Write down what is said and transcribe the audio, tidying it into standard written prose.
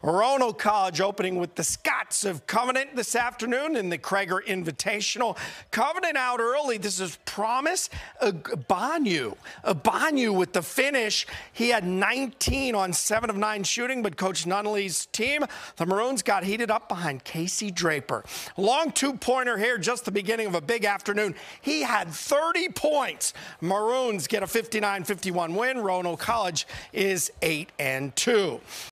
Roanoke College opening with the Scots of Covenant this afternoon in the Krager Invitational. Covenant out early. This is Promise Banyu with the finish. He had 19 on 7 of 9 shooting, but Coach Nunnally's team, the Maroons, got heated up behind Casey Draper. Long two-pointer here, just the beginning of a big afternoon. He had 30 points. Maroons get a 59-51 win. Roanoke College is 8-2.